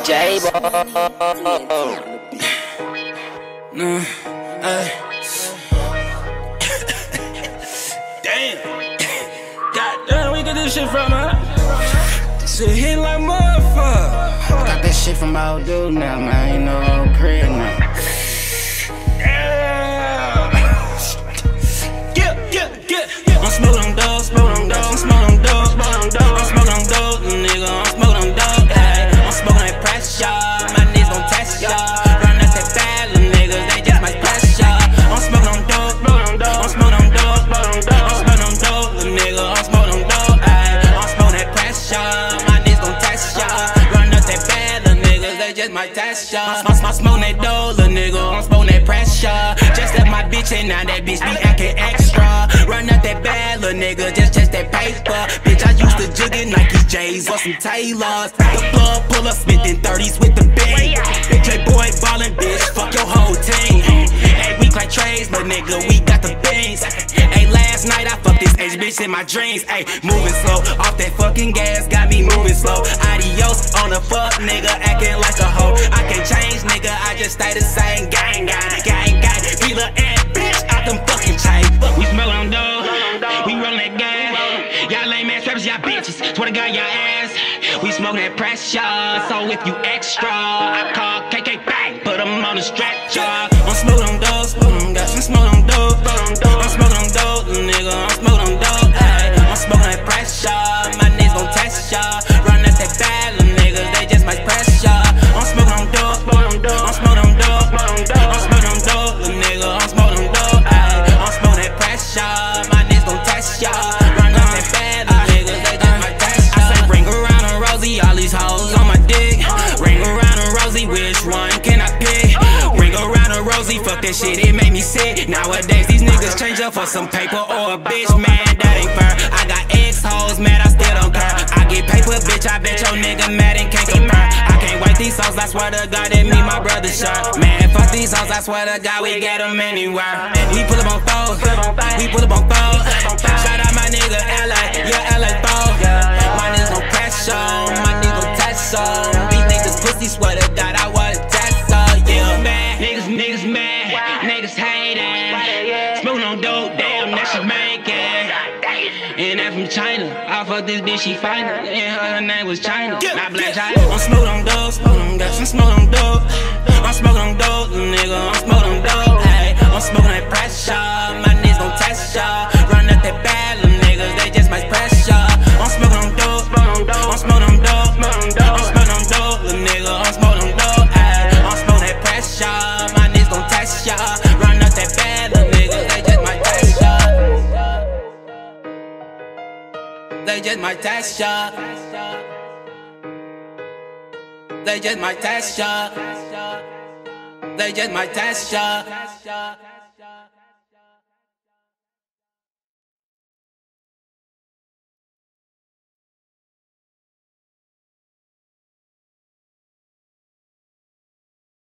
J-Bo. No, damn. Goddamn, we get this shit from her. This shit hit like motherfucker. Got that shit from old dude now, man. You know, old crib now. I'm smoking on dope, smoking on dope, I'm smoking on dope, smoking on dope, I'm smoking on dope, nigga, I'm smoking on dope, ayy. I'm smoking that pressure, my niggas gon' test ya. Run out that bad, little niggas, they just might press ya. I'm smoking on dope, smoking on dope, I'm smoking on dope, smoking on dope, I'm smoking on dope, little nigga, I'm smoking on dope, ayy. I'm smoking that pressure, my niggas gon' test ya. Run out that bad, little niggas, they just might test ya. I'm smoking that dope, little nigga, I'm smoking that pressure. Just left my bitch and now that bitch be acting extra. Run out that bad, little nigga, just that paper. Bitch, I used to juggin' Nike J's or some Taylors. The plug pull up, spittin' 30s with the bang. Bitch, boy ballin', bitch, fuck your whole team. Hey, we like trades, but nigga, we got the beans. Hey, last night I fucked this H bitch in my dreams. Hey, moving slow, off that fucking gas, got me moving slow. Adios on the fuck, nigga, acting like a hoe. I can't change, nigga, I just stay the same. Gang, gang, gang, gang. Peel a ass, bitch, out them fucking chains. We smell on dough, we rollin' that gas. Y'all lame ass rappers, y'all bitches. Swear to God, y'all ass. We smoke that pressure, so if you extra, I call KK bang, put 'em on the stretcher. I'm smoking on dope, smoking on gas, I'm smoking on dope, I'm smoking on dope, nigga, I'm smoking on dope, ayy. I'm smoking that pressure, my niggas gon' test ya. Run at that bad, little niggas, they just might press ya. I'm smoking on dope, I'm smoking on dope, I'm smoking on dope, little nigga, I'm smoking on dope, ayy. I'm smoking that pressure, my niggas gon' test ya. Run at that bad, little niggas, they just might test ya. I say ring around on Rosie, all these hoes on my dick. Ring around on Rosie, which one can I pick? Ring around on Rosie, fuck that shit, it made me sick. Nowadays these niggas change up for some paper or a bitch, man, that ain't fair. I got ex-hoes mad, I still don't care. I get paper, bitch, I bet your nigga mad and can't compare. I can't wait these songs, I swear to God, that me, my brother shirt. Man, fuck these songs, I swear to God, we get them anywhere. We pull up on foes, we pull up on foes. Shout out my nigga LA, yeah, LA foes. My niggas gon' pressure, my niggas gon' test on. These niggas pussy, swear to God, I wanna test on. Yeah, man, niggas mad, niggas hating. Smoking on dope, damn, that shit making. And that from China, I fucked this bitch, she fine. And her name was China, not Black China. I'm smoking on dope, smoking on gas, I'm smoking on dope. I'm smoking on dope, nigga, I'm smoking on dope. Hey, I'm smoking that pressure, my niggas gon' test ya. Run up that bad, little niggas, they just might press ya. I'm smoking on dope, I'm smoking on dope, I'm smoking on dope, little nigga, I'm smoking on dope. Hey, I'm smoking that pressure, my niggas gon' test ya. Run up that bad, little niggas, they just might test ya. They just might test ya. They just might test ya. They just might test ya.